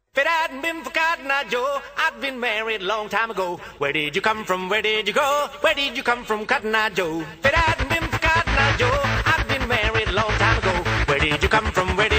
If it hadn't been for Cotton Eye Joe, I'd been married a long time ago. Where did you come from? Where did you go? Where did you come from, Cotton Eye Joe? If it hadn't been for Cotton Eye Joe, I'd been married a long time ago. Where did you come from? Where did